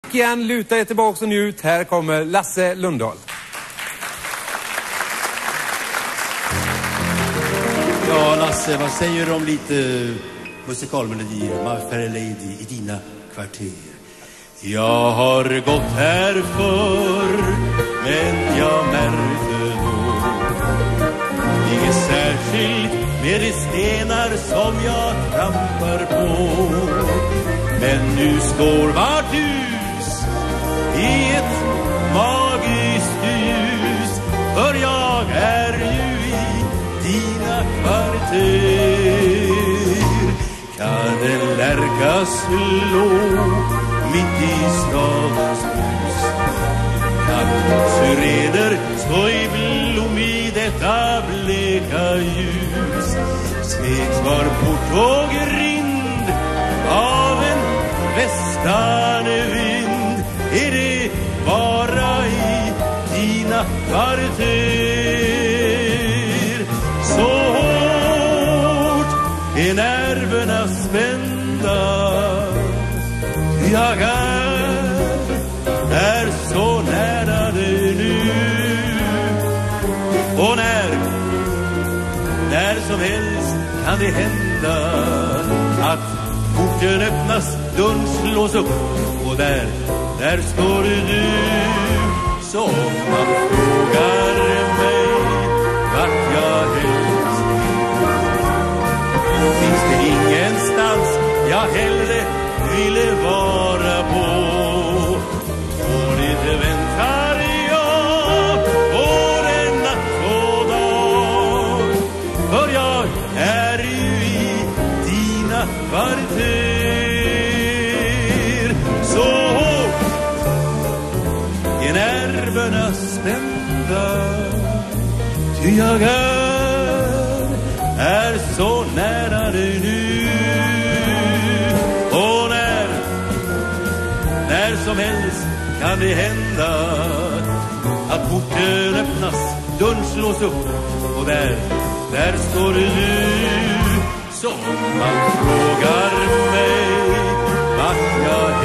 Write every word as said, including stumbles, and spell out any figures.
Tack igen, luta er tillbaka och njut. Här kommer Lasse Lundahl. Ja, Lasse, vad säger du om lite musikalmelodier? My Fair Lady i dina kvarter. Jag har gått här förr, men jag märkte då inget särskilt med de stenar som jag trampar på. Men nu står vart hus i ett magiskt ljus, för jag är ju i dina kvarter. Kan en lärka slå mitt i stadens hus? Kan syrener stå i blom i detta bleka ljus? Smeks var port och grind av en västande vind. Är det bara i dina kvarter? Så hårt är nerverna spända. Jag är, är så nära dig nu. Och när, när som helst kan det hända att porten öppnas, dörren slås upp, och där, där står du. Så om man frågar mig vart jag helst vill, finns det ingenstans jag hellre ville vara på. Och lite väntar jag på den natt och dag, för jag är ju i dina kvarter. Så är nerverna spända, ty jag är, är så nära dig nu. När som helst kan det hända att porten öppnas, dörren slås upp, och där, där står du. Så man frågar mig vart jag